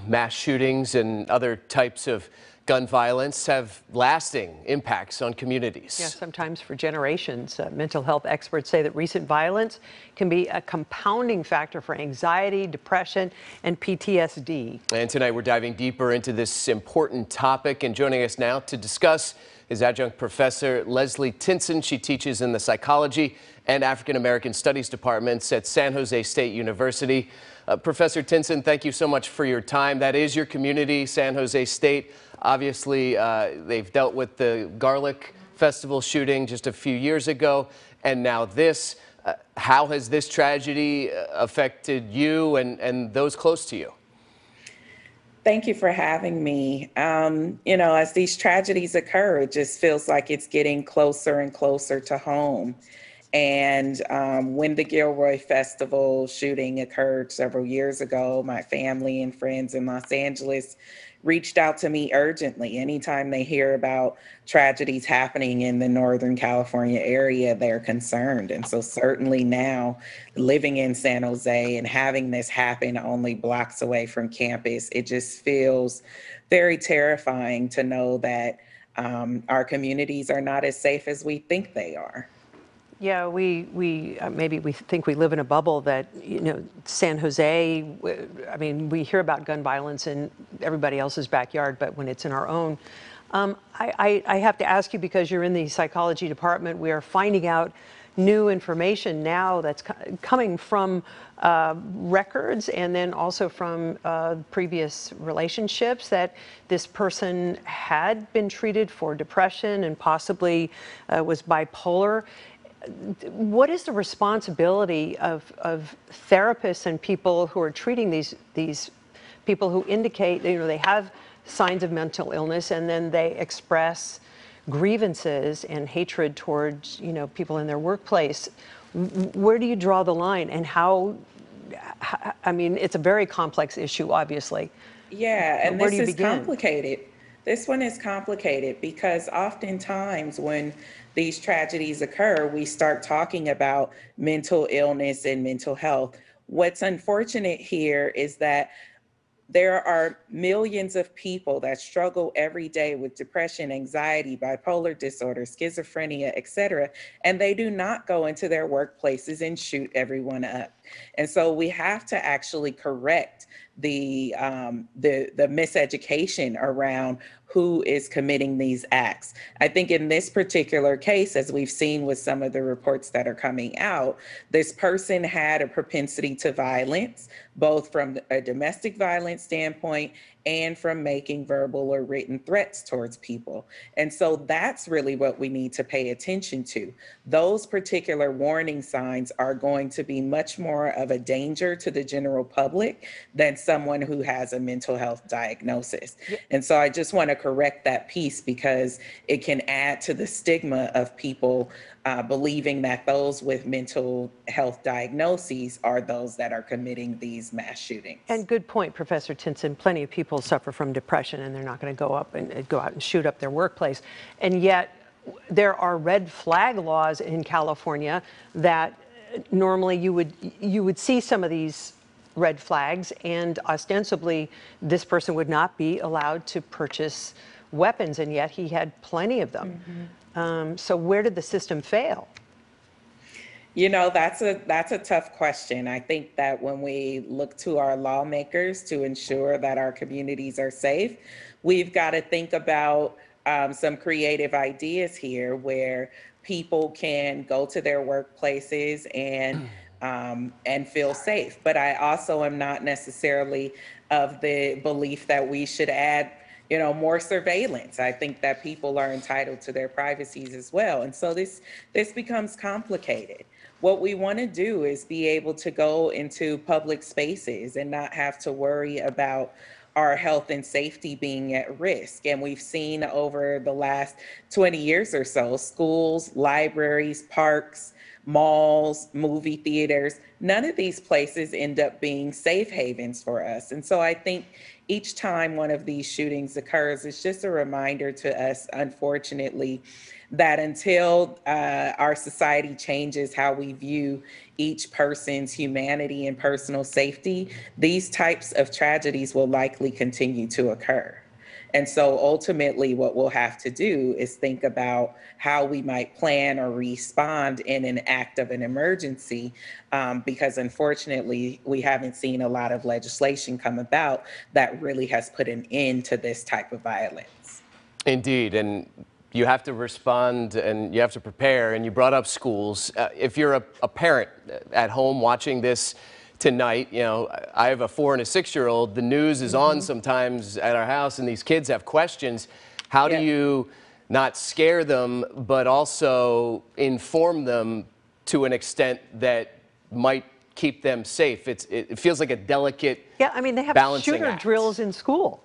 mass shootings and other types of gun violence have lasting impacts on communities. Yeah, sometimes for generations. Mental health experts say that recent violence can be a compounding factor for anxiety, depression, and PTSD. And tonight we're diving deeper into this important topic, and joining us now to discuss is Adjunct Professor Leslye Tinson. She teaches in the Psychology and African American Studies departments at San Jose State University. Professor Tinson, thank you so much for your time. That is your community, San Jose State. Obviously, they've dealt with the Garlic Festival shooting just a few years ago, and now this. How has this tragedy affected you and those close to you? Thank you for having me. As these tragedies occur, it just feels like it's getting closer and closer to home. And when the Gilroy Festival shooting occurred several years ago, my family and friends in Los Angeles reached out to me urgently. Anytime they hear about tragedies happening in the Northern California area, they're concerned. And so certainly now, living in San Jose and having this happen only blocks away from campus, it just feels very terrifying to know that our communities are not as safe as we think they are. Yeah, maybe we think we live in a bubble that, San Jose, I mean, we hear about gun violence in everybody else's backyard, but when it's in our own, I have to ask you, because you're in the psychology department, we are finding out new information now that's coming from records and then also from previous relationships that this person had been treated for depression and possibly was bipolar. What is the responsibility of therapists and people who are treating these people who indicate, they have signs of mental illness and then they express grievances and hatred towards, people in their workplace? Where do you draw the line, and how, I mean, it's a very complex issue, obviously. Yeah, and this is complicated. This one is complicated because oftentimes when these tragedies occur, we start talking about mental illness and mental health. What's unfortunate here is that there are millions of people that struggle every day with depression, anxiety, bipolar disorder, schizophrenia, etc., and they do not go into their workplaces and shoot everyone up. And so we have to actually correct the miseducation around who is committing these acts. I think in this particular case, as we've seen with some of the reports that are coming out, this person had a propensity to violence, both from a domestic violence standpoint and from making verbal or written threats towards people. And so that's really what we need to pay attention to. Those particular warning signs are going to be much more of a danger to the general public than someone who has a mental health diagnosis. Yep. And so I just want to correct that piece because it can add to the stigma of people believing that those with mental health diagnoses are those that are committing these mass shootings. And good point, Professor Tinson. Plenty of people suffer from depression and they're not going to go out and shoot up their workplace. And yet there are red flag laws in California that normally you would see some of these red flags, and ostensibly this person would not be allowed to purchase weapons, and yet he had plenty of them. Mm-hmm. So where did the system fail? That's a tough question. I think that when we look to our lawmakers to ensure that our communities are safe, we've got to think about some creative ideas here where people can go to their workplaces and feel safe. But I also am not necessarily of the belief that we should add more surveillance. I think that people are entitled to their privacies as well. And so this becomes complicated. What we want to do is be able to go into public spaces and not have to worry about our health and safety being at risk. And we've seen over the last 20 years or so, schools, libraries, parks, malls, movie theaters. None of these places end up being safe havens for us. And so I think each time one of these shootings occurs, it's just a reminder to us, unfortunately, that until our society changes how we view each person's humanity and personal safety, these types of tragedies will likely continue to occur. And so ultimately, what we'll have to do is think about how we might plan or respond in an act of an emergency, because unfortunately, we haven't seen a lot of legislation come about that really has put an end to this type of violence. Indeed, and you have to respond and you have to prepare, and you brought up schools. If you're a parent at home watching this tonight, you know, I have a 4- and a 6-year-old. The news is on sometimes at our house, and these kids have questions. How do you not scare them, but also inform them to an extent that might keep them safe? It feels like a delicate Yeah, I mean, they have balancing shooter act. drills in school.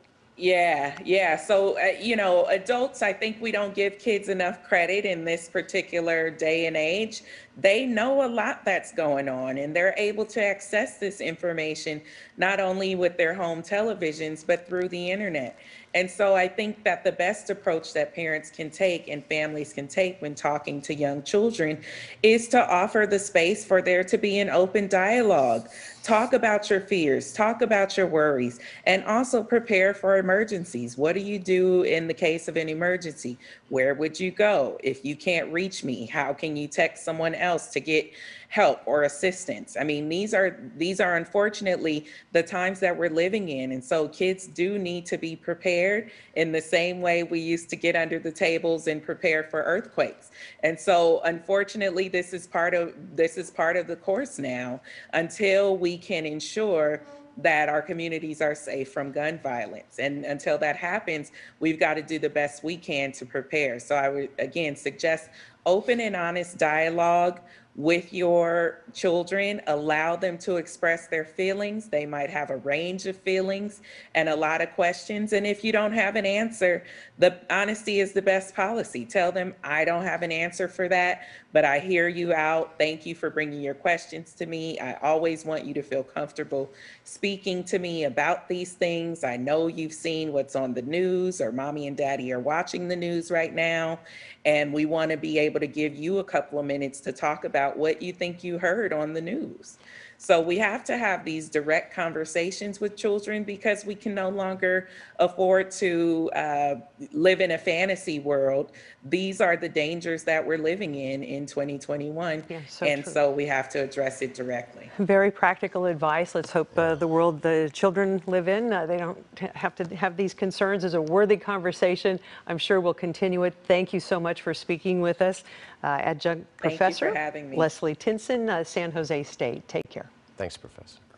Yeah. So, you know, adults, I think we don't give kids enough credit in this particular day and age. They know a lot that's going on, and they're able to access this information not only with their home televisions, but through the internet. And so I think that the best approach that parents can take and families can take when talking to young children is to offer the space for there to be an open dialogue. Talk about your fears, talk about your worries, and also prepare for emergencies. What do you do in the case of an emergency? Where would you go? If you can't reach me, how can you text someone else to get help or assistance? I mean, these are unfortunately the times that we're living in. And so kids do need to be prepared in the same way we used to get under the tables and prepare for earthquakes. And so unfortunately, this is part of the course now, until we can ensure that our communities are safe from gun violence. And until that happens, we've got to do the best we can to prepare. So I would again suggest open and honest dialogue with your children. Allow them to express their feelings. They might have a range of feelings and a lot of questions. And if you don't have an answer, the honesty is the best policy. Tell them, I don't have an answer for that, but I hear you out. Thank you for bringing your questions to me. I always want you to feel comfortable speaking to me about these things. I know you've seen what's on the news, or mommy and daddy are watching the news right now. And we want to be able to give you a couple of minutes to talk about what you think you heard on the news. So we have to have these direct conversations with children, because we can no longer afford to live in a fantasy world. These are the dangers that we're living in 2021. Yeah, so and true. so we have to address it directly. Very practical advice. Let's hope the world the children live in, they don't have to have these concerns. Is a worthy conversation. I'm sure we'll continue it. Thank you so much for speaking with us. Adjunct Professor Thank you for having me. Leslye Tinson, San Jose State. Take care. Thanks, Professor.